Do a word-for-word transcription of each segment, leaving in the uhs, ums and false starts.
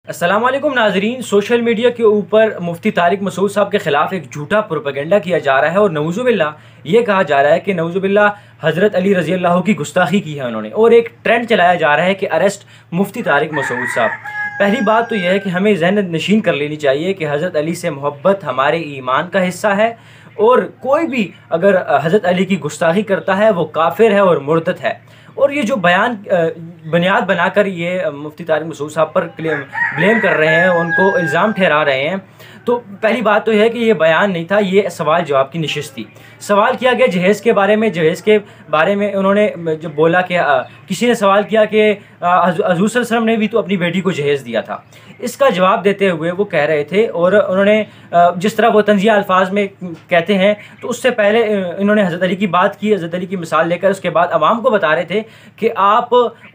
السلام علیکم ناظرین، سوشل میڈیا کے اوپر مفتی طارق مسعود صاحب کے خلاف ایک جھوٹا پروپیگنڈا کیا جا رہا ہے اور نعوذ باللہ یہ کہا جا رہا ہے کہ نعوذ باللہ حضرت علی رضی اللہ کی گستاخی کی ہے انہوں نے، اور ایک ٹرینڈ چلایا جا رہا ہے کہ اریسٹ مفتی طارق مسعود صاحب۔ پہلی بات تو یہ ہے کہ ہمیں ذہن نشین کر لینی چاہیے کہ حضرت علی سے محبت ہمارے ایمان کا حصہ ہے، اور کوئی بھی اگر حضرت علی کی گستاخی کرتا ہے وہ کافر ہے اور مرتد ہے۔ اور یہ جو بیان بنیاد بنا کر یہ مفتی طارق مسعود صاحب پر بلیم کر رہے ہیں، ان کو الزام ٹھہرا رہے ہیں، تو پہلی بات تو یہ ہے کہ یہ بیان نہیں تھا، یہ سوال جواب کی نشست تھی۔ سوال کیا گیا جہیز کے بارے میں، جہیز کے بارے میں انہوں نے جب بولا کہ کسی نے سوال کیا کہ حضور صلی اللہ علیہ وسلم نے بھی تو اپنی بیٹی کو جہیز دیا تھا، اس کا جواب دیتے ہوئے وہ کہہ رہے تھے، اور انہوں نے جس طرح وہ تنزیہ الفاظ میں کہتے ہیں تو اس سے پہلے انہوں نے حضرت علی کی بات کی، حضرت علی کی مثال لے کر اس کے بعد عوام کو بتا رہے تھے کہ آپ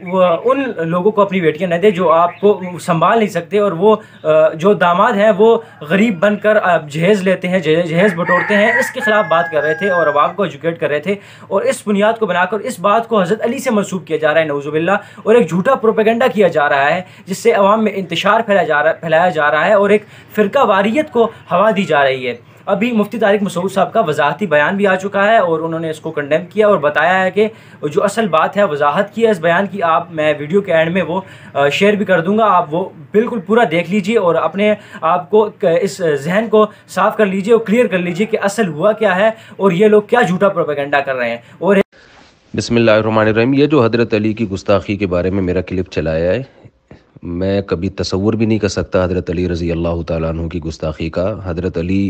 ان لوگوں کو اپنی بیٹیاں نہ دیں جو آپ کو سنبھال نہیں سکتے، اور وہ جو داماد ہیں وہ غریب بن کر جہیز لیتے ہیں، جہیز بٹورتے ہیں، اس کے خلاف بات کر رہے تھے اور عوام کو ایجوکیٹ کر رہے تھے، اور اس بنیاد کو بنا کر اس بات کو حضرت علی سے منسوب کیا جا رہا ہے نعوذ باللہ، اور ایک جھوٹا پروپیگنڈا کیا جا رہا ہے جس سے عوام میں انتشار پھیلایا جا رہا پھیلایا جا رہا ہے اور ایک فرقہ واریت کو ہوا دی جا رہی ہے۔ ابھی مفتی طارق مسعود صاحب کا وضاحتی بیان بھی آ چکا ہے اور انہوں نے اس کو کنڈیم کیا اور بتایا ہے کہ جو اصل بات ہے، وضاحت کی ہے اس بیان کی، آپ میں ویڈیو کے اینڈ میں وہ شیئر بھی کر دوں گا، آپ وہ بالکل پورا دیکھ لیجئے اور اپنے آپ کو اس ذہن کو صاف کر لیجئے اور کلیئر کر لیجئے کہ اصل ہوا کیا ہے اور یہ لوگ کیا جھوٹا پروپیگنڈا کر رہے ہیں۔ اور بسم اللہ الرحمن الرحیم، یہ جو حضرت علی کی گستاخی کے بارے میں میرا کلپ چلایا ہے، میں کبھی تصور بھی نہیں کر سکتا حضرت علی رضی اللہ تعالیٰ عنہ کی گستاخی کا۔ حضرت علی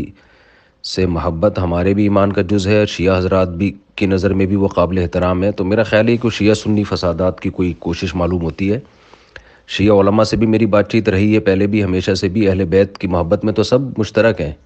سے محبت ہمارے بھی ایمان کا جز ہے، شیعہ حضرات بھی کی نظر میں بھی وہ قابل احترام ہے، تو میرا خیال ہے کہ شیعہ سنی فسادات کی کوئی کوشش معلوم ہوتی ہے۔ شیعہ علماء سے بھی میری بات چیت رہی ہے پہلے بھی، ہمیشہ سے بھی، اہل بیت کی محبت میں تو سب مشترک ہیں،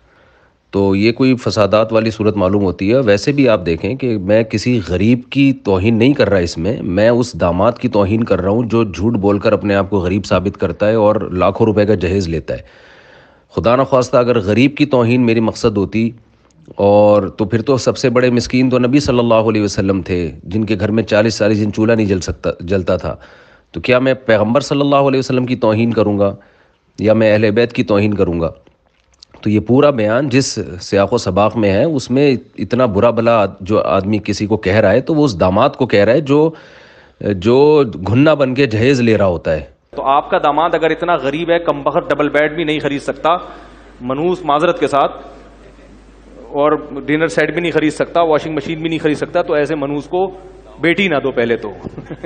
تو یہ کوئی فسادات والی صورت معلوم ہوتی ہے۔ ویسے بھی آپ دیکھیں کہ میں کسی غریب کی توہین نہیں کر رہا اس میں، میں اس داماد کی توہین کر رہا ہوں جو جھوٹ بول کر اپنے آپ کو غریب ثابت کرتا ہے اور لاکھوں روپے کا جہیز لیتا ہے۔ خدا نخواستہ اگر غریب کی توہین میری مقصد ہوتی اور تو پھر تو سب سے بڑے مسکین تو نبی صلی اللہ علیہ وسلم تھے، جن کے گھر میں چالیس چالیس دن چولہا نہیں جل سکتا جلتا تھا، تو کیا میں پیغمبر صلی اللہ علیہ وسلم کی توہین کروں گا یا میں اہل بیت کی توہین کروں گا؟ تو یہ پورا بیان جس سیاق و سباق میں ہے اس میں اتنا برا بلا جو آدمی کسی کو کہہ رہا ہے تو وہ اس داماد کو کہہ رہا ہے جو جو گھنا بن کے جہیز لے رہا ہوتا ہے۔ تو آپ کا داماد اگر اتنا غریب ہے، کم بخت ڈبل بیڈ بھی نہیں خرید سکتا، منوس معذرت کے ساتھ، اور ڈنر سیٹ بھی نہیں خرید سکتا، واشنگ مشین بھی نہیں خرید سکتا، تو ایسے منوس کو بیٹی نہ دو پہلے تو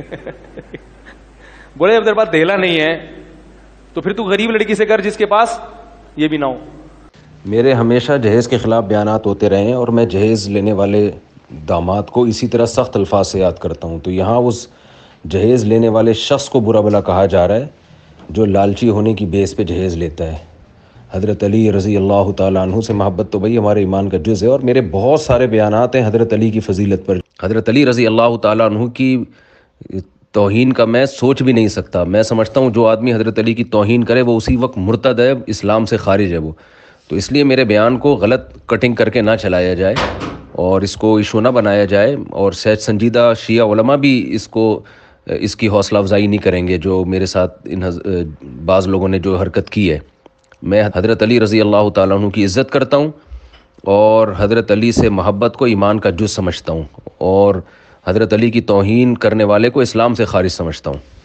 بولے جب تیرے پاس دھیلا نہیں ہے تو پھر تو غریب لڑکی سے کر جس کے پاس یہ بھی نہ ہو۔ میرے ہمیشہ جہیز کے خلاف بیانات ہوتے رہے ہیں اور میں جہیز لینے والے داماد کو اسی طرح سخت الفاظ سے یاد کرتا ہوں، تو یہاں اس جہیز لینے والے شخص کو برا بلا کہا جا رہا ہے جو لالچی ہونے کی بیس پہ جہیز لیتا ہے۔ حضرت علی رضی اللہ تعالیٰ عنہ سے محبت تو بھئی ہمارے ایمان کا جز ہے، اور میرے بہت سارے بیانات ہیں حضرت علی کی فضیلت پر۔ حضرت علی رضی اللہ تعالیٰ عنہ کی توہین کا میں سوچ بھی نہیں سکتا۔ میں سمجھتا ہوں جو آدمی حضرت علی کی توہین کرے وہ اسی وقت مرتد ہے، اسلام سے خارج ہے وہ، تو اس لیے میرے بیان کو غلط کٹنگ کر کے نہ چلایا جائے اور اس کو ایشو نہ بنایا جائے، اور سچ سنجیدہ شیعہ علماء بھی اس کو اس کی حوصلہ افزائی نہیں کریں گے جو میرے ساتھ ان بعض لوگوں نے جو حرکت کی ہے۔ میں حضرت علی رضی اللہ تعالیٰ عنہ کی عزت کرتا ہوں اور حضرت علی سے محبت کو ایمان کا جز سمجھتا ہوں، اور حضرت علی کی توہین کرنے والے کو اسلام سے خارج سمجھتا ہوں۔